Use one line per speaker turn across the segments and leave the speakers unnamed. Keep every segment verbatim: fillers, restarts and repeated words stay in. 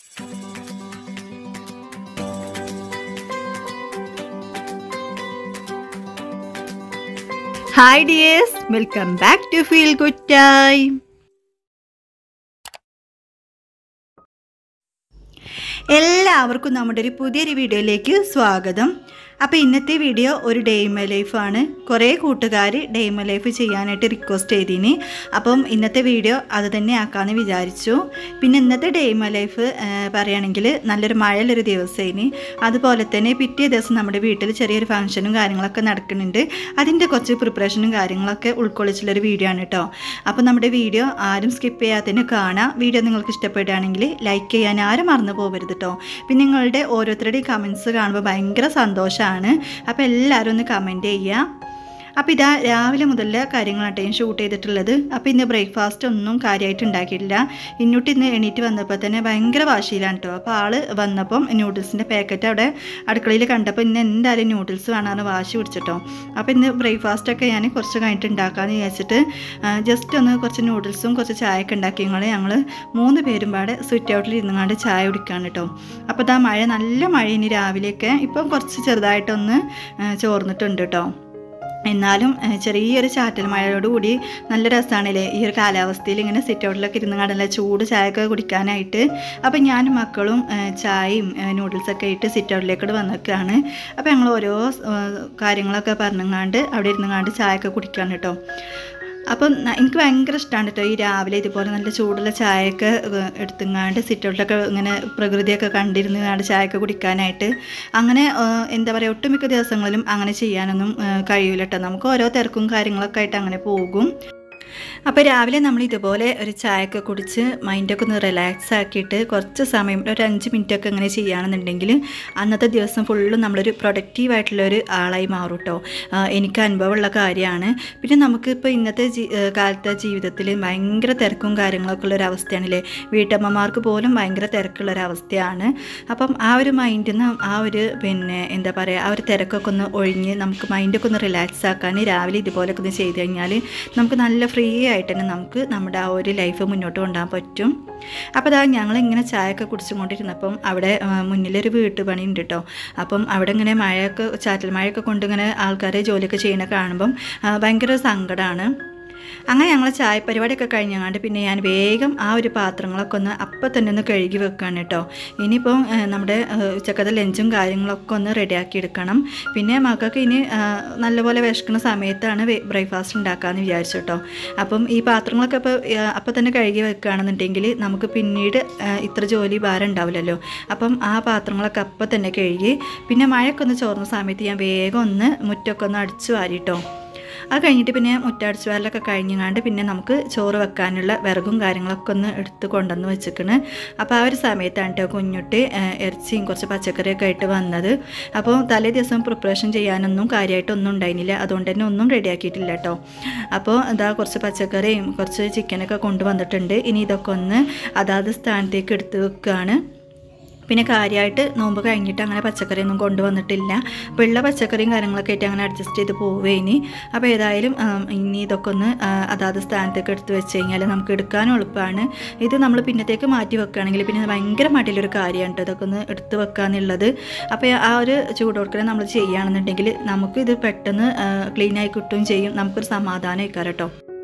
Hi dears, welcome back to Feel Good Time. എല്ലാവർക്കും നമ്മുടെ ഒരു പുതിയൊരു വീഡിയോയിലേക്ക് സ്വാഗതം. അപ്പോൾ ഇന്നത്തെ വീഡിയോ ഒരു ഡേ ഇൻ മൈ ലൈഫാണ്. കുറേ കൂട്ടുകാർ ഡേ ഇൻ മൈ ലൈഫ് ചെയ്യാനായിട്ട് റിക്വസ്റ്റ് ചെയ്തിനി. അപ്പം ഇന്നത്തെ വീഡിയോ അത് തന്നെ ആക്കാമെന്ന് വിചാരിച്ചു. പിന്നെ ഇന്നത്തെ ഡേ ഇൻ മൈ ലൈഫ് പറയുകയാണെങ്കിൽ നല്ലൊരു മഴയുള്ളൊരു ദിവസമായിനി. അതുപോലെ തന്നെ പിറ്റേ ദിവസം നമ്മുടെ വീട്ടിൽ ചെറിയൊരു ഫംഗ്ഷനും കാര്യങ്ങളൊക്കെ നടക്കുന്നുണ്ട്. അതിൻ്റെ കുറച്ച് പ്രിപ്പറേഷനും കാര്യങ്ങളൊക്കെ ഉൾക്കൊള്ളിച്ചുള്ളൊരു വീഡിയോ ആണ് കേട്ടോ. അപ്പോൾ നമ്മുടെ വീഡിയോ ആരും സ്കിപ്പ് ചെയ്യാത്തതിന് കാണാം. വീഡിയോ നിങ്ങൾക്ക് ഇഷ്ടപ്പെടുകയാണെങ്കിൽ ലൈക്ക് ചെയ്യാൻ ആരും മറന്നു പോകരുത് കേട്ടോ. പിന്നെ നിങ്ങളുടെ ഓരോരുത്തരുടെയും കമൻറ്റ്സ് കാണുമ്പോൾ ഭയങ്കര സന്തോഷമാണ്. അപ്പോൾ എല്ലാവരും ഒന്ന് കമൻറ്റ് ചെയ്യുക. അപ്പോൾ ഇതാ രാവിലെ മുതലുള്ള കാര്യങ്ങളാണ് ഞാൻ ഷൂട്ട് ചെയ്തിട്ടുള്ളത്. അപ്പോൾ ഇന്ന് ബ്രേക്ക്ഫാസ്റ്റ് ഒന്നും കാര്യമായിട്ട് ഉണ്ടാക്കിയിട്ടില്ല. ഇന്നോട്ട് ഇന്ന് എണീറ്റ് വന്നപ്പോൾ തന്നെ ഭയങ്കര വാശിയിലാണ് കേട്ടോ. അപ്പോൾ ആൾ വന്നപ്പം നൂഡിൽസിൻ്റെ പാക്കറ്റ് അവിടെ അടുക്കളയിൽ കണ്ടപ്പോൾ ഇന്ന് എന്തായാലും നൂഡിൽസ് വേണമെന്ന് വാശി പിടിച്ചിട്ടോ. അപ്പോൾ ഇന്ന് ബ്രേക്ക്ഫാസ്റ്റൊക്കെ ഞാൻ കുറച്ച് കഴിഞ്ഞിട്ട് ഉണ്ടാക്കാമെന്ന് വിചാരിച്ചിട്ട് ജസ്റ്റ് ഒന്ന് കുറച്ച് നൂഡിൽസും കുറച്ച് ചായയൊക്കെ ഉണ്ടാക്കി ഞങ്ങൾ ഞങ്ങൾ മൂന്ന് പേരും പാടെ സ്വിറ്റ് ഔട്ടിൽ ഇരുന്നുകൊണ്ട് ചായ കുടിക്കുകയാണ് കേട്ടോ. അപ്പോൾ ഇതാ മഴ നല്ല മഴ ഇനി രാവിലെയൊക്കെ ഇപ്പം കുറച്ച് ചെറുതായിട്ടൊന്ന് ചോർന്നിട്ടുണ്ട് കേട്ടോ. എന്നാലും ചെറിയൊരു ചാറ്റൽ മഴയോടുകൂടി നല്ല രസമാണല്ലേ ഈ ഒരു കാലാവസ്ഥയിൽ ഇങ്ങനെ സിറ്റ് ഔട്ടിലൊക്കെ ഇരുന്ന് കണ്ടല്ല ചൂട് ചായയൊക്കെ കുടിക്കാനായിട്ട്. അപ്പോൾ ഞാനും മക്കളും ചായയും നൂഡിൽസൊക്കെ ആയിട്ട് സിറ്റ് ഔട്ടിലേക്കോട് വന്നിട്ടാണ്. അപ്പോൾ ഞങ്ങൾ ഓരോ കാര്യങ്ങളൊക്കെ പറഞ്ഞങ്ങാണ്ട് അവിടെ ഇരുന്നങ്ങാണ്ട് ചായയൊക്കെ കുടിക്കുകയാണ് കേട്ടോ. അപ്പം എനിക്ക് ഭയങ്കര ഇഷ്ടമാണ് കേട്ടോ ഈ രാവിലെ ഇതുപോലെ നല്ല ചൂടുള്ള ചായയൊക്കെ എടുത്തുങ്ങാണ്ട് സിറ്റൗട്ടിലൊക്കെ ഇങ്ങനെ പ്രകൃതിയൊക്കെ കണ്ടിരുന്ന് കാണ്ട് ചായയൊക്കെ കുടിക്കാനായിട്ട്. അങ്ങനെ എന്താ പറയുക ഒട്ടുമിക്ക ദിവസങ്ങളിലും അങ്ങനെ ചെയ്യാനൊന്നും കഴിയില്ല കേട്ടോ. നമുക്ക് ഓരോ തിരക്കും കാര്യങ്ങളൊക്കെ ആയിട്ട് അങ്ങനെ പോകും. അപ്പോൾ രാവിലെ നമ്മൾ ഇതുപോലെ ഒരു ചായയൊക്കെ കുടിച്ച് മൈൻഡൊക്കെ ഒന്ന് റിലാക്സ് ആക്കിയിട്ട് കുറച്ച് സമയം ഒരു അഞ്ച് മിനിറ്റൊക്കെ ഇങ്ങനെ ചെയ്യുകയാണെന്നുണ്ടെങ്കിൽ അന്നത്തെ ദിവസം ഫുള്ളും നമ്മളൊരു പ്രൊഡക്റ്റീവായിട്ടുള്ളൊരു ആളായി മാറും കേട്ടോ. എനിക്ക് അനുഭവമുള്ള കാര്യമാണ്. പിന്നെ നമുക്കിപ്പോൾ ഇന്നത്തെ ജീ കാലത്തെ ജീവിതത്തിൽ ഭയങ്കര തിരക്കും കാര്യങ്ങളൊക്കെ ഉള്ളൊരവസ്ഥയാണല്ലേ. വീട്ടമ്മമാർക്ക് പോലും ഭയങ്കര തിരക്കുള്ളൊരവസ്ഥയാണ്. അപ്പം ആ ഒരു മൈൻഡിൽ നിന്ന് ആ ഒരു പിന്നെ എന്താ പറയുക ആ ഒരു തിരക്കൊക്കെ ഒന്ന് ഒഴിഞ്ഞ് നമുക്ക് മൈൻഡൊക്കെ ഒന്ന് റിലാക്സ് ആക്കാൻ രാവിലെ ഇതുപോലൊക്കെ ഒന്ന് ചെയ്ത് കഴിഞ്ഞാൽ നമുക്ക് നല്ല ഫ്രീ ആയിട്ട് തന്നെ നമുക്ക് നമ്മുടെ ആ ഒരു ലൈഫ് മുന്നോട്ട് കൊണ്ടുപോകാൻ പറ്റും. അപ്പോൾ അതാ ഞങ്ങളിങ്ങനെ ചായയൊക്കെ കുടിച്ചുകൊണ്ടിരുന്നപ്പം അവിടെ മുന്നിലൊരു വീട്ടുപണി ഉണ്ട് കേട്ടോ. അപ്പം അവിടെ ഇങ്ങനെ മഴയൊക്കെ ചാറ്റൽ മഴയൊക്കെ കൊണ്ടിങ്ങനെ ആൾക്കാരെ ജോലിയൊക്കെ ചെയ്യണ കാണുമ്പം ഭയങ്കര സങ്കടമാണ്. അങ്ങനെ ഞങ്ങൾ ചായ പരിപാടിയൊക്കെ കഴിഞ്ഞാണ്ട് പിന്നെ ഞാൻ വേഗം ആ ഒരു പാത്രങ്ങളൊക്കെ ഒന്ന് അപ്പം തന്നെ ഒന്ന് കഴുകി വെക്കുകയാണ് കേട്ടോ. ഇനിയിപ്പോൾ നമ്മുടെ ഉച്ചക്കത്തെ ലഞ്ചും കാര്യങ്ങളൊക്കെ ഒന്ന് റെഡിയാക്കി എടുക്കണം. പിന്നെ മക്കൾക്ക് ഇനി നല്ലപോലെ വിശക്കുന്ന സമയത്താണ് ബ്രേക്ക്ഫാസ്റ്റ് ഉണ്ടാക്കാമെന്ന് വിചാരിച്ചു കേട്ടോ. അപ്പം ഈ പാത്രങ്ങളൊക്കെ ഇപ്പോൾ അപ്പം തന്നെ കഴുകി വെക്കുകയാണെന്നുണ്ടെങ്കിൽ നമുക്ക് പിന്നീട് ഇത്ര ജോലി ഭാരം ഉണ്ടാവില്ലല്ലോ. അപ്പം ആ പാത്രങ്ങളൊക്കെ അപ്പം തന്നെ കഴുകി പിന്നെ മഴയൊക്കെ ഒന്ന് ചോർന്ന സമയത്ത് ഞാൻ വേഗം ഒന്ന് മുറ്റമൊക്കെ ഒന്ന് അടിച്ചു വാരിട്ടോ. അത് കഴിഞ്ഞിട്ട് പിന്നെ മുറ്റടിച്ചു വാരലൊക്കെ കഴിഞ്ഞാണ്ട് പിന്നെ നമുക്ക് ചോറ് വെക്കാനുള്ള വിറകും കാര്യങ്ങളൊക്കെ ഒന്ന് എടുത്ത് കൊണ്ടുവന്ന് വെച്ചിക്കണ്. അപ്പോൾ ആ ഒരു സമയത്താണ് കേട്ടോ കുഞ്ഞുട്ടി ഇറച്ചിയും കുറച്ച് പച്ചക്കറിയൊക്കെ ആയിട്ട് വന്നത്. അപ്പോൾ തലേ ദിവസം പ്രിപ്പറേഷൻ ചെയ്യാനൊന്നും കാര്യമായിട്ടൊന്നും ഉണ്ടായിരുന്നില്ല. അതുകൊണ്ട് തന്നെ ഒന്നും റെഡിയാക്കിയിട്ടില്ല കേട്ടോ. അപ്പോൾ ഇതാ കുറച്ച് പച്ചക്കറിയും കുറച്ച് ചിക്കനൊക്കെ കൊണ്ടുവന്നിട്ടുണ്ട്. ഇനി ഇതൊക്കെ ഒന്ന് അതാത് സ്ഥാനത്തേക്ക് എടുത്ത് വെക്കുകയാണ്. പിന്നെ കാര്യമായിട്ട് നോമ്പ് കഴിഞ്ഞിട്ട് അങ്ങനെ പച്ചക്കറിയൊന്നും കൊണ്ടുവന്നിട്ടില്ല. അപ്പോൾ ഉള്ള പച്ചക്കറിയും കാര്യങ്ങളൊക്കെ ആയിട്ട് അങ്ങനെ അഡ്ജസ്റ്റ് ചെയ്ത് പോവേ ഇനി. അപ്പോൾ ഏതായാലും ഇനി ഇതൊക്കെ ഒന്ന് അതാത് സ്ഥാനത്തേക്ക് എടുത്ത് വെച്ച് കഴിഞ്ഞാൽ നമുക്ക് എടുക്കാനും എളുപ്പമാണ്. ഇത് നമ്മൾ പിന്നത്തേക്ക് മാറ്റി വെക്കുകയാണെങ്കിൽ പിന്നെ ഭയങ്കര മടിയിലൊരു കാര്യമാണ് കേട്ടോ ഇതൊക്കെ ഒന്ന് എടുത്ത് വെക്കാന്നുള്ളത്. അപ്പോൾ ആ ഒരു ചൂടോടുക്കനെ നമ്മൾ ചെയ്യുകയാണെന്നുണ്ടെങ്കിൽ നമുക്ക് ഇത് പെട്ടെന്ന് ക്ലീനായി കിട്ടുകയും ചെയ്യും. നമുക്കൊരു സമാധാനം ആയിക്കാരം കേട്ടോ.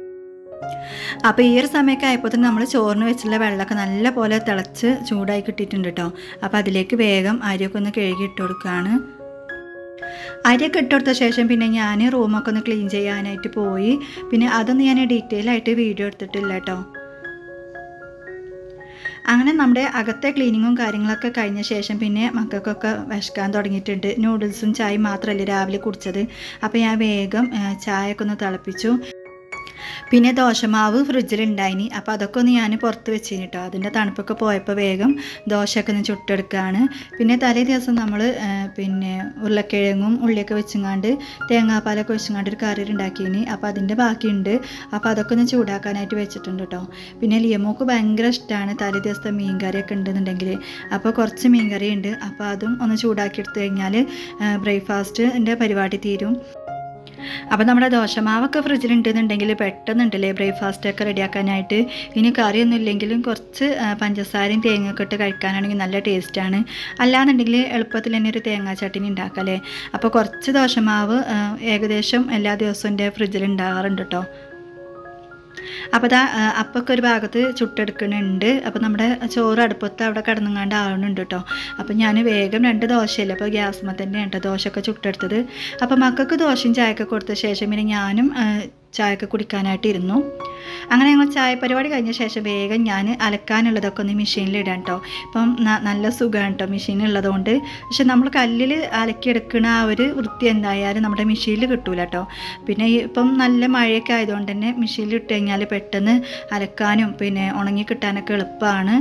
അപ്പോൾ ഈ ഒരു സമയമൊക്കെ ആയപ്പോൾ തന്നെ നമ്മൾ ചോറിന് വെച്ചുള്ള വെള്ളമൊക്കെ നല്ല പോലെ തിളച്ച് ചൂടായി കിട്ടിയിട്ടുണ്ട് കേട്ടോ. അപ്പോൾ അതിലേക്ക് വേഗം അരിയൊക്കെ ഒന്ന് കഴുകി ഇട്ട് കൊടുക്കുകയാണ്. അരിയൊക്കെ ഇട്ട് കൊടുത്ത ശേഷം പിന്നെ ഞാൻ റൂമൊക്കെ ഒന്ന് ക്ലീൻ ചെയ്യാനായിട്ട് പോയി. പിന്നെ അതൊന്നും ഞാൻ ഡീറ്റെയിൽ ആയിട്ട് വീഡിയോ എടുത്തിട്ടില്ല കേട്ടോ. അങ്ങനെ നമ്മുടെ അകത്തെ ക്ലീനിങ്ങും കാര്യങ്ങളൊക്കെ കഴിഞ്ഞ ശേഷം പിന്നെ മക്കൾക്കൊക്കെ വിശക്കാൻ തുടങ്ങിയിട്ടുണ്ട്. നൂഡിൽസും ചായയും മാത്രമല്ലേ രാവിലെ കുടിച്ചത്. അപ്പോൾ ഞാൻ വേഗം ചായയൊക്കെ ഒന്ന് തിളപ്പിച്ചു. പിന്നെ ദോശമാവ് ഫ്രിഡ്ജിലുണ്ടായിനി. അപ്പോൾ അതൊക്കെ ഒന്ന് ഞാൻ പുറത്ത് വെച്ചിന് കേട്ടോ. അതിൻ്റെ തണുപ്പൊക്കെ പോയപ്പോൾ വേഗം ദോശയൊക്കെ ഒന്ന് ചുട്ടെടുക്കുകയാണ്. പിന്നെ തലേ ദിവസം നമ്മൾ പിന്നെ ഉരുളക്കിഴങ്ങും ഉള്ളിയൊക്കെ വെച്ചങ്ങാണ്ട് തേങ്ങാപ്പാലൊക്കെ വെച്ചങ്ങാണ്ട് ഒരു കറി ഉണ്ടാക്കിയിനി. അപ്പോൾ അതിൻ്റെ ബാക്കിയുണ്ട്. അപ്പോൾ അതൊക്കെ ഒന്ന് ചൂടാക്കാനായിട്ട് വെച്ചിട്ടുണ്ട് കേട്ടോ. പിന്നെ ലിയമോക്ക് ഭയങ്കര ഇഷ്ടമാണ് തലേ ദിവസത്തെ മീൻ കറിയൊക്കെ ഉണ്ടെന്നുണ്ടെങ്കിൽ. അപ്പോൾ കുറച്ച് മീൻ കറി ഉണ്ട്. അപ്പോൾ അതും ഒന്ന് ചൂടാക്കി എടുത്തു കഴിഞ്ഞാൽ ബ്രേക്ക്ഫാസ്റ്റിൻ്റെ പരിപാടി തീരും. അപ്പോൾ നമ്മുടെ ദോശമാവൊക്കെ ഫ്രിഡ്ജിലുണ്ടെന്നുണ്ടെങ്കിൽ പെട്ടെന്നുണ്ടല്ലേ ബ്രേക്ക്ഫാസ്റ്റൊക്കെ റെഡിയാക്കാനായിട്ട്. ഇനി കറിയൊന്നും ഇല്ലെങ്കിലും കുറച്ച് പഞ്ചസാരയും തേങ്ങയൊക്കെ ഇട്ട് കഴിക്കാനാണെങ്കിൽ നല്ല ടേസ്റ്റാണ്. അല്ലാന്നുണ്ടെങ്കിൽ എളുപ്പത്തിൽ തന്നെ ഒരു തേങ്ങാ ചട്ടിനി ഉണ്ടാക്കല്ലേ. അപ്പോൾ കുറച്ച് ദോശമാവ് ഏകദേശം എല്ലാ ദിവസവും എൻ്റെ ഫ്രിഡ്ജിൽ ഉണ്ടാകാറുണ്ട് കേട്ടോ. അപ്പോൾ ഇതാ അപ്പൊക്കെ ഒരു ഭാഗത്ത് ചുട്ടെടുക്കുന്നുണ്ട്. അപ്പോൾ നമ്മുടെ ചോറ് അടുപ്പത്ത് അവിടെ കിടന്നുങ്ങാണ്ട് ആവുന്നുണ്ട് കേട്ടോ. അപ്പോൾ ഞാൻ വേഗം രണ്ട് ദോശയല്ലേ, അപ്പോൾ ഗ്യാസ്മ തന്നെയാണ് കേട്ടോ ദോശയൊക്കെ ചുട്ടെടുത്തത്. അപ്പോൾ മക്കൾക്ക് ദോശയും ചായയൊക്കെ കൊടുത്ത ശേഷം പിന്നെ ഞാനും ചായയൊക്കെ കുടിക്കാനായിട്ട് ഇരുന്നു. അങ്ങനെ ഞങ്ങൾ ചായ പരിപാടി കഴിഞ്ഞ ശേഷം വേഗം ഞാൻ അലക്കാനുള്ളതൊക്കെ ഒന്ന് മെഷീനിലിടാം കേട്ടോ. ഇപ്പം നല്ല സുഖമാണ് കേട്ടോ മെഷീനുള്ളതുകൊണ്ട്. പക്ഷെ നമ്മൾ കല്ലിൽ അലക്കിയെടുക്കുന്ന ആ ഒരു വൃത്തി എന്തായാലും നമ്മുടെ മെഷീനിൽ കിട്ടൂല കേട്ടോ. പിന്നെ ഇപ്പം നല്ല മഴയൊക്കെ ആയതുകൊണ്ട് തന്നെ മെഷീനിൽ ഇട്ട് കഴിഞ്ഞാൽ പെട്ടെന്ന് അലക്കാനും പിന്നെ ഉണങ്ങി കിട്ടാനൊക്കെ എളുപ്പമാണ്.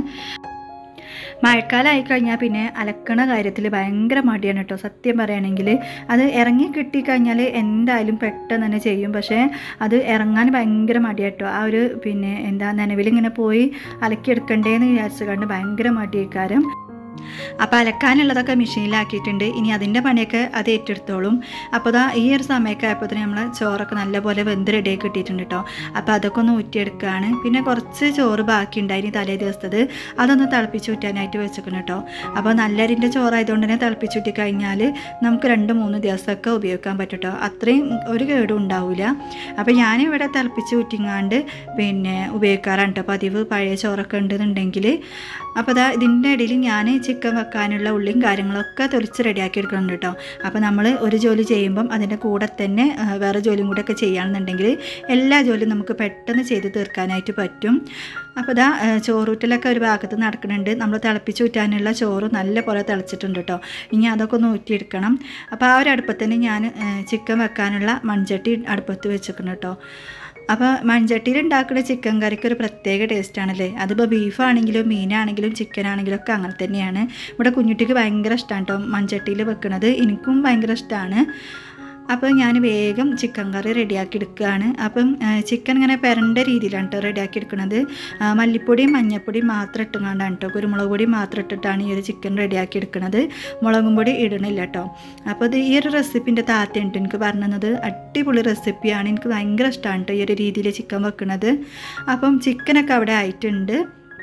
മഴക്കാലമായി കഴിഞ്ഞാൽ പിന്നെ അലക്കണ കാര്യത്തിൽ ഭയങ്കര മടിയാണ് കേട്ടോ. സത്യം പറയുകയാണെങ്കിൽ അത് ഇറങ്ങി കിട്ടിക്കഴിഞ്ഞാൽ എന്തായാലും പെട്ടെന്ന് തന്നെ ചെയ്യും. പക്ഷേ അത് ഇറങ്ങാൻ ഭയങ്കര മടിയാണ് കേട്ടോ. ആ ഒരു പിന്നെ എന്താ നനവിലിങ്ങനെ പോയി അലക്കിയെടുക്കണ്ടേന്ന് വിചാരിച്ചു കണ്ട് ഭയങ്കര മടിയേക്കാരം. അപ്പോൾ അലക്കാനുള്ളതൊക്കെ മെഷീനിലാക്കിയിട്ടുണ്ട്. ഇനി അതിൻ്റെ പണിയൊക്കെ അത് ഏറ്റെടുത്തോളും. അപ്പോൾ അതാ ഈ ഒരു സമയമൊക്കെ ആയപ്പോൾ തന്നെ നമ്മൾ ചോറൊക്കെ നല്ലപോലെ വെന്ത് റെഡിയായി കിട്ടിയിട്ടുണ്ട് കേട്ടോ. അപ്പോൾ അതൊക്കെ ഒന്ന് ഊറ്റിയെടുക്കുകയാണ്. പിന്നെ കുറച്ച് ചോറ് ബാക്കി ഉണ്ടായിന് തലേ ദിവസത്തത്, അതൊന്ന് തിളപ്പിച്ച് ഊറ്റാനായിട്ട് വെച്ചേക്കണം കേട്ടോ. അപ്പോൾ നല്ലരിൻ്റെ ചോറായതുകൊണ്ട് തന്നെ തിളപ്പിച്ച് ഊറ്റി കഴിഞ്ഞാൽ നമുക്ക് രണ്ട് മൂന്ന് ദിവസമൊക്കെ ഉപയോഗിക്കാൻ പറ്റും കേട്ടോ. അത്രയും ഒരു കേടും ഉണ്ടാവില്ല. അപ്പോൾ ഞാനിവിടെ തിളപ്പിച്ച് ഊറ്റിങ്ങാണ്ട് പിന്നെ ഉപയോഗിക്കാറാണ് കേട്ടോ പതിവ്, പഴയ ചോറൊക്കെ ഉണ്ടെന്നുണ്ടെങ്കിൽ. അപ്പോൾ അതാ ഇതിൻ്റെ ഇടയിൽ ഞാൻ ചിക്കൻ വെക്കാനുള്ള ഉള്ളിയും കാര്യങ്ങളൊക്കെ തൊലിച്ച് റെഡിയാക്കി എടുക്കുന്നുണ്ട് കേട്ടോ. അപ്പോൾ നമ്മൾ ഒരു ജോലി ചെയ്യുമ്പം അതിൻ്റെ കൂടെ തന്നെ വേറെ ജോലിയും കൂടെ ഒക്കെ ചെയ്യുകയാണെന്നുണ്ടെങ്കിൽ എല്ലാ ജോലിയും നമുക്ക് പെട്ടെന്ന് ചെയ്ത് തീർക്കാനായിട്ട് പറ്റും. അപ്പോൾ ഇതാ ചോറൂറ്റലൊക്കെ ഒരു ഭാഗത്ത് നടക്കുന്നുണ്ട്. നമ്മൾ തിളപ്പിച്ച് ഊറ്റാനുള്ള ചോറ് നല്ല പോലെ തിളച്ചിട്ടുണ്ട് കേട്ടോ. ഇനി അതൊക്കെ ഒന്ന് ഊറ്റിയെടുക്കണം. അപ്പോൾ ആ ഒരു അടുപ്പത്ത് തന്നെ ഞാൻ ചിക്കൻ വെക്കാനുള്ള മൺചട്ടി അടുപ്പത്ത് വെച്ചിരിക്കണം കേട്ടോ. അപ്പോൾ മൺചട്ടിയിൽ ഉണ്ടാക്കുന്ന ചിക്കൻ കറിക്ക് ഒരു പ്രത്യേക ടേസ്റ്റാണല്ലേ. അതിപ്പോൾ ബീഫാണെങ്കിലും മീനാണെങ്കിലും ചിക്കനാണെങ്കിലും ഒക്കെ അങ്ങനെ തന്നെയാണ്. ഇവിടെ കുഞ്ഞുട്ടിക്ക് ഭയങ്കര ഇഷ്ടമാണ് കേട്ടോ മൺചട്ടിയിൽ വെക്കുന്നത്. എനിക്കും ഭയങ്കര ഇഷ്ടമാണ്. അപ്പോൾ ഞാൻ വേഗം ചിക്കൻ കറി റെഡിയാക്കി എടുക്കുകയാണ്. അപ്പം ചിക്കൻ ഇങ്ങനെ പെരണ്ട രീതിയിലാണ് കേട്ടോ റെഡിയാക്കി എടുക്കുന്നത്. മല്ലിപ്പൊടിയും മഞ്ഞൾപ്പൊടിയും മാത്രം ഇട്ടുകൊണ്ടാണ് കേട്ടോ, കുരുമുളക് പൊടി മാത്രം ഇട്ടിട്ടാണ് ഈ ഒരു ചിക്കൻ റെഡിയാക്കി എടുക്കുന്നത്. മുളകും പൊടി ഇടണില്ല കേട്ടോ. അപ്പോൾ ഇത് ഈ ഒരു റെസിപ്പിൻ്റെ താത്തയുണ്ട് എനിക്ക് പറഞ്ഞത്. അടിപൊളി റെസിപ്പിയാണ്, എനിക്ക് ഭയങ്കര ഇഷ്ടമാണ് കേട്ടോ ഈ ഒരു രീതിയിൽ ചിക്കൻ വെക്കുന്നത്. അപ്പം ചിക്കനൊക്കെ അവിടെ ആയിട്ടുണ്ട്.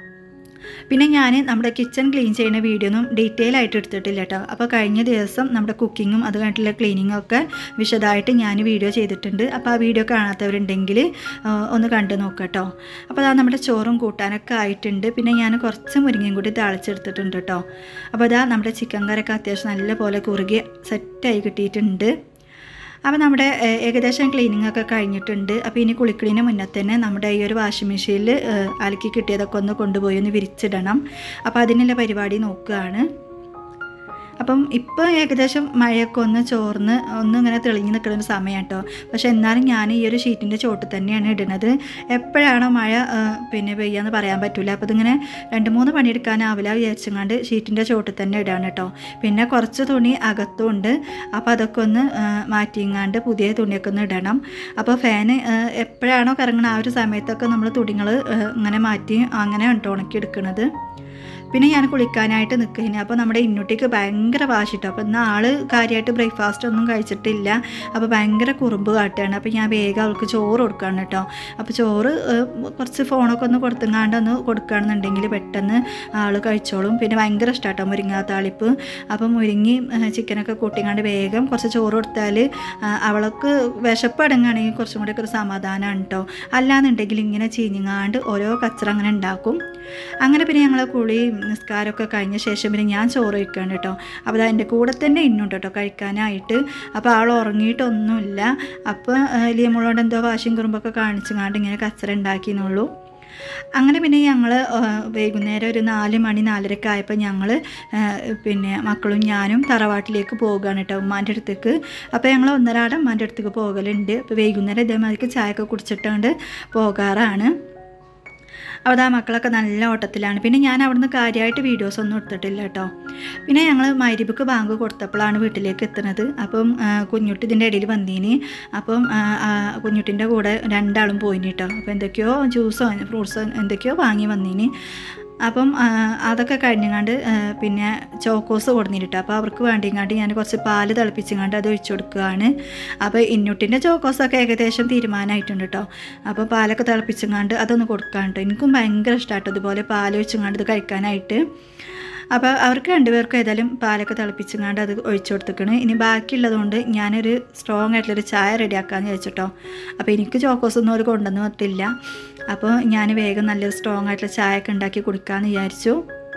പിന്നെ ഞാൻ നമ്മുടെ കിച്ചൺ ക്ലീൻ ചെയ്യുന്ന വീഡിയോ ഒന്നും ഡീറ്റെയിൽ ആയിട്ട് എടുത്തിട്ടില്ല കേട്ടോ. അപ്പോൾ കഴിഞ്ഞ ദിവസം നമ്മുടെ കുക്കിങ്ങും അത് കഴിഞ്ഞിട്ടുള്ള ക്ലീനിങ്ങും ഒക്കെ വിശദമായിട്ട് ഞാൻ വീഡിയോ ചെയ്തിട്ടുണ്ട്. അപ്പോൾ ആ വീഡിയോ കാണാത്തവരുണ്ടെങ്കിൽ ഒന്ന് കണ്ടു നോക്കാം കേട്ടോ. അപ്പോൾ അതാ നമ്മുടെ ചോറും കൂട്ടാനൊക്കെ ആയിട്ടുണ്ട്. പിന്നെ ഞാൻ കുറച്ച് മുരിങ്ങയും കൂടി താളിച്ചെടുത്തിട്ടുണ്ട് കേട്ടോ. അപ്പോൾ അതാ നമ്മുടെ ചിക്കൻ കറിയൊക്കെ അത്യാവശ്യം നല്ല പോലെ കുറുകി സെറ്റായി കിട്ടിയിട്ടുണ്ട്. അപ്പോൾ നമ്മുടെ ഏകദേശം ക്ലീനിങ് ഒക്കെ കഴിഞ്ഞിട്ടുണ്ട്. അപ്പോൾ ഇനി കുളിക്കലിന് മുന്നേ തന്നെ നമ്മുടെ ഈ ഒരു വാഷിംഗ് മെഷീനിൽ അലക്കി കിട്ടിയതൊക്കെ ഒന്ന് കൊണ്ടുപോയി ഒന്ന് വിരിച്ചിടണം. അപ്പോൾ അതിനുള്ള പരിപാടി നോക്കുകയാണ്. അപ്പം ഇപ്പോൾ ഏകദേശം മഴയൊക്കെ ഒന്ന് ചോർന്ന് ഒന്ന് ഇങ്ങനെ തെളിഞ്ഞ് നിൽക്കുന്ന ഒരു സമയം കേട്ടോ. പക്ഷെ എന്നാലും ഞാൻ ഈ ഒരു ഷീറ്റിൻ്റെ ചോട്ട് തന്നെയാണ് ഇടുന്നത്. എപ്പോഴാണോ മഴ പിന്നെ പെയ്യാന്ന് പറയാൻ പറ്റില്ല. അപ്പോൾ ഇതിങ്ങനെ രണ്ട് മൂന്ന് പണിയെടുക്കാനാവില്ല വിചാരിച്ചങ്ങാണ്ട് ഷീറ്റിൻ്റെ ചോട്ട് തന്നെ ഇടാണ് കേട്ടോ. പിന്നെ കുറച്ച് തുണി അകത്തുണ്ട്. അപ്പോൾ അതൊക്കെ ഒന്ന് മാറ്റിങ്ങാണ്ട് പുതിയ തുണിയൊക്കെ ഒന്ന് ഇടണം. അപ്പോൾ ഫാന് എപ്പോഴാണോ കറങ്ങുന്ന ആ ഒരു സമയത്തൊക്കെ നമ്മൾ തുണികൾ ഇങ്ങനെ മാറ്റി അങ്ങനെ ഉണക്കി എടുക്കുന്നത്. പിന്നെ ഞാൻ കുളിക്കാനായിട്ട് നിൽക്കുകയാണ്. അപ്പോൾ നമ്മുടെ ഇന്നുട്ടിക്ക് ഭയങ്കര വാശിട്ടോ. അപ്പോൾ ഇന്ന് ആൾ കാര്യമായിട്ട് ബ്രേക്ക്ഫാസ്റ്റ് ഒന്നും കഴിച്ചിട്ടില്ല. അപ്പോൾ ഭയങ്കര കുറുമ്പ് കാട്ടുകയാണ്. അപ്പോൾ ഞാൻ വേഗം അവൾക്ക് ചോറ് കൊടുക്കുകയാണ് കേട്ടോ. അപ്പോൾ ചോറ് കുറച്ച് ഫോണൊക്കെ ഒന്ന് കൊടുത്തുങ്ങാണ്ട് ഒന്ന് കൊടുക്കുകയാണെന്നുണ്ടെങ്കിൽ പെട്ടെന്ന് ആൾ കഴിച്ചോളും. പിന്നെ ഭയങ്കര ഇഷ്ടമാട്ടോ മുരിങ്ങ താളിപ്പ്. അപ്പോൾ മുരിങ്ങി ചിക്കനൊക്കെ കൂട്ടിങ്ങാണ്ട് വേഗം കുറച്ച് ചോറ് കൊടുത്താൽ അവൾക്ക് വിശപ്പ് അടങ്ങുകയാണെങ്കിൽ കുറച്ചും കൂടെ ഒക്കെ ഒരു സമാധാനമാണ് കേട്ടോ. അല്ലാന്നുണ്ടെങ്കിൽ ഇങ്ങനെ ചീഞ്ഞങ്ങാണ്ട് ഓരോ കച്ചറ അങ്ങനെ ഉണ്ടാക്കും. അങ്ങനെ പിന്നെ ഞങ്ങൾ കുളി നിസ്കാരമൊക്കെ കഴിഞ്ഞ ശേഷം പിന്നെ ഞാൻ ചോറ് വയ്ക്കുകയാണ് കേട്ടോ. അപ്പോൾ അത് എൻ്റെ കൂടെ തന്നെ ഇന്നുണ്ട് കേട്ടോ കഴിക്കാനായിട്ട്. അപ്പോൾ ആൾ ഉറങ്ങിയിട്ടൊന്നുമില്ല. അപ്പോൾ ലിയമോളോട് എന്തോ വാശിയും കുറുമ്പൊക്കെ കാണിച്ചുങ്ങാണ്ട് ഇങ്ങനെ കച്ചറ ഉണ്ടാക്കിയെന്നുള്ളൂ. അങ്ങനെ പിന്നെ ഞങ്ങൾ വൈകുന്നേരം ഒരു നാല് മണി നാലരക്ക് ആയപ്പോൾ ഞങ്ങൾ പിന്നെ മക്കളും ഞാനും തറവാട്ടിലേക്ക് പോവുകയാണ് കേട്ടോ, ഉമ്മാൻ്റെ അടുത്തേക്ക്. അപ്പോൾ ഞങ്ങൾ ഒന്നരാടം ഉമ്മാൻ്റെ അടുത്തേക്ക് പോകലുണ്ട്. അപ്പോൾ വൈകുന്നേരം ഇതേമാതിരിക്ക് ചായയൊക്കെ കുടിച്ചിട്ടുകൊണ്ട് പോകാറാണ്. അപ്പോൾ ആ മക്കളൊക്കെ നല്ല ഓട്ടത്തിലാണ്. പിന്നെ ഞാൻ അവിടുന്ന് കാര്യമായിട്ട് വീഡിയോസ് ഒന്നും എടുത്തിട്ടില്ല കേട്ടോ. പിന്നെ ഞങ്ങൾ മഗ്‌രിബിക്ക് ബാങ്ക് കൊടുത്തപ്പോഴാണ് വീട്ടിലേക്ക് എത്തുന്നത്. അപ്പം കുഞ്ഞുട്ടി ഇതിൻ്റെ ഇടയിൽ വന്നീനി. അപ്പം കുഞ്ഞുട്ടിൻ്റെ കൂടെ രണ്ടാളും പോയിനി കേട്ടോ. അപ്പോൾ എന്തൊക്കെയോ ജ്യൂസോ ഫ്രൂട്ട്സോ എന്തൊക്കെയോ വാങ്ങി വന്നീനി. അപ്പം അതൊക്കെ കഴിഞ്ഞങ്ങാണ്ട് പിന്നെ ചോക്കോസ് കൊടുന്നിട്ട് അപ്പോൾ അവർക്ക് വേണ്ടിങ്ങാണ്ട് ഞാൻ കുറച്ച് പാല് തിളപ്പിച്ചങ്ങാണ്ട് അത് ഒഴിച്ചു കൊടുക്കുകയാണ്. അപ്പോൾ ഇന്നുട്ടിൻ്റെ ചോക്കോസൊക്കെ ഏകദേശം തീരുമാനമായിട്ടുണ്ട് കേട്ടോ. അപ്പോൾ പാലൊക്കെ തിളപ്പിച്ചങ്ങാണ്ട് അതൊന്ന് കൊടുക്കാൻ കേട്ടോ. എനിക്കും ഭയങ്കര ഇഷ്ടമാട്ടോ ഇതുപോലെ പാൽ ഒഴിച്ചങ്ങാണ്ട് ഇത് കഴിക്കാനായിട്ട്. അപ്പോൾ അവർക്ക് രണ്ടുപേർക്കും ഏതായാലും പാലൊക്കെ തിളപ്പിച്ചങ്ങാണ്ട് അത് ഒഴിച്ചു കൊടുത്തിക്കണ്. ഇനി ബാക്കിയുള്ളതുകൊണ്ട് ഞാനൊരു സ്ട്രോങ് ആയിട്ടുള്ളൊരു ചായ റെഡിയാക്കാമെന്ന് വിചാരിച്ചിട്ടോ. അപ്പോൾ എനിക്ക് ചോക്കോസൊന്നും അവർ കൊണ്ടുവന്ന് പറ്റില്ല. അപ്പോൾ ഞാൻ വേഗം നല്ലൊരു സ്ട്രോങ് ആയിട്ടുള്ള ചായ ഒക്കെ ഉണ്ടാക്കി കുടിക്കാമെന്ന് വിചാരിച്ചു.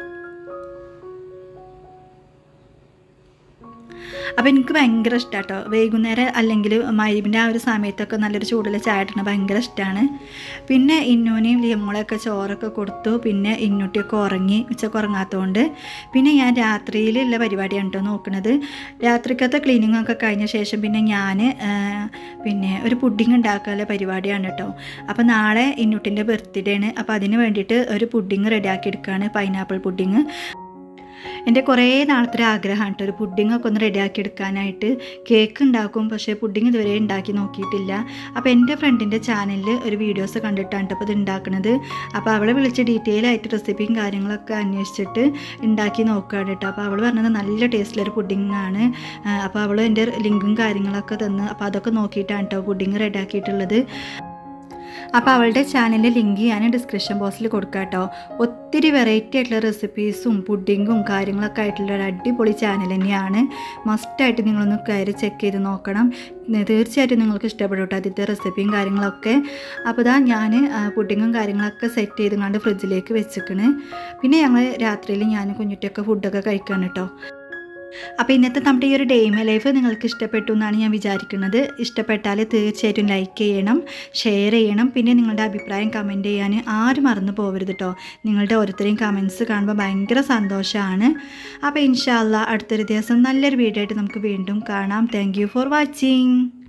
അപ്പോൾ എനിക്ക് ഭയങ്കര ഇഷ്ടമാണ് കേട്ടോ. വൈകുന്നേരം അല്ലെങ്കിൽ മഗ്‌രിബിൻ്റെ ആ ഒരു സമയത്തൊക്കെ നല്ലൊരു ചൂടുള്ള ചായ ഇട്ടണ ഭയങ്കര ഇഷ്ടമാണ്. പിന്നെ ഇന്നൂനെയും ലിയമോളെയൊക്കെ ചോറൊക്കെ കൊടുത്തു. പിന്നെ ഇന്നൂട്ടിയൊക്കെ ഉറങ്ങി, ഉച്ചക്ക് ഉറങ്ങാത്തതുകൊണ്ട്. പിന്നെ ഞാൻ രാത്രിയിലുള്ള പരിപാടിയാണ് കേട്ടോ നോക്കുന്നത്. രാത്രിക്കത്തെ ക്ലീനിങ് ഒക്കെ കഴിഞ്ഞ ശേഷം പിന്നെ ഞാൻ പിന്നെ ഒരു പുഡിങ് ഉണ്ടാക്കാനുള്ള പരിപാടിയാണ് കേട്ടോ. അപ്പോൾ നാളെ ഇന്നൂട്ടിൻ്റെ ബർത്ത്ഡേ ആണ്. അപ്പോൾ അതിന് വേണ്ടിയിട്ട് ഒരു പുഡിങ് റെഡിയാക്കി എടുക്കുകയാണ്, പൈനാപ്പിൾ പുഡിങ്. എൻ്റെ കുറേ നാളത്തെ ഒരു ആഗ്രഹമാണ് കേട്ടോ ഒരു പുഡിങ്ങൊക്കെ ഒന്ന് റെഡിയാക്കി എടുക്കാനായിട്ട്. കേക്ക് ഉണ്ടാക്കും, പക്ഷേ പുഡിങ് ഇതുവരെ ഉണ്ടാക്കി നോക്കിയിട്ടില്ല. അപ്പോൾ എൻ്റെ ഫ്രണ്ടിൻ്റെ ചാനലിൽ ഒരു വീഡിയോസ് കണ്ടിട്ടാണ് അപ്പോൾ ഇത് ഉണ്ടാക്കുന്നത്. അപ്പോൾ അവളെ വിളിച്ച് ഡീറ്റെയിൽ ആയിട്ട് റെസിപ്പിയും കാര്യങ്ങളൊക്കെ അന്വേഷിച്ചിട്ട് ഉണ്ടാക്കി നോക്കുകയാണ് കേട്ടോ. അപ്പോൾ അവൾ പറഞ്ഞത് നല്ല ടേസ്റ്റിലൊരു പുഡിങ്ങാണ്. അപ്പോൾ അവൾ എൻ്റെ ലിങ്കും കാര്യങ്ങളൊക്കെ തന്ന് അപ്പോൾ അതൊക്കെ നോക്കിയിട്ടാണ് കേട്ടോ പുഡിങ് റെഡിയാക്കിയിട്ടുള്ളത്. അപ്പോൾ അവളുടെ ചാനലിൻ്റെ ലിങ്ക് ഞാൻ ഡിസ്ക്രിപ്ഷൻ ബോക്സിൽ കൊടുക്കാം കേട്ടോ. ഒത്തിരി വെറൈറ്റി ആയിട്ടുള്ള റെസിപ്പീസും പുഡിങ്ങും കാര്യങ്ങളൊക്കെ ആയിട്ടുള്ള ഒരു അടിപൊളി ചാനൽ തന്നെയാണ്. മസ്റ്റായിട്ട് നിങ്ങളൊന്ന് കയറി ചെക്ക് ചെയ്ത് നോക്കണം. തീർച്ചയായിട്ടും നിങ്ങൾക്ക് ഇഷ്ടപ്പെടും കേട്ടോ ആദ്യത്തെ റെസിപ്പിയും കാര്യങ്ങളൊക്കെ. അപ്പോൾ ഇതാ ഞാൻ പുഡിങ്ങും കാര്യങ്ങളൊക്കെ സെറ്റ് ചെയ്തുകൊണ്ട് ഫ്രിഡ്ജിലേക്ക് വെച്ചിക്കണ്. പിന്നെ ഞങ്ങൾ രാത്രിയിൽ ഞാൻ കുഞ്ഞുട്ടിയൊക്കെ ഫുഡൊക്കെ കഴിക്കുകയാണ് കേട്ടോ. അപ്പോൾ ഇന്നത്തെ നമ്മുടെ ഈ ഒരു ഡേ മൈ ലൈഫ് നിങ്ങൾക്ക് ഇഷ്ടപ്പെട്ടു എന്നാണ് ഞാൻ വിചാരിക്കുന്നത്. ഇഷ്ടപ്പെട്ടാൽ തീർച്ചയായിട്ടും ലൈക്ക് ചെയ്യണം, ഷെയർ ചെയ്യണം. പിന്നെ നിങ്ങളുടെ അഭിപ്രായം കമൻറ്റ് ചെയ്യാൻ ആരും മറന്നു പോകരുത് കേട്ടോ. നിങ്ങളുടെ ഓരോരുത്തരെയും കമൻറ്റ്സ് കാണുമ്പോൾ ഭയങ്കര സന്തോഷമാണ്. അപ്പോൾ ഇൻഷാ അല്ലാഹ് അടുത്തൊരു ദിവസം നല്ലൊരു വീഡിയോ ആയിട്ട് നമുക്ക് വീണ്ടും കാണാം. Thank you for watching.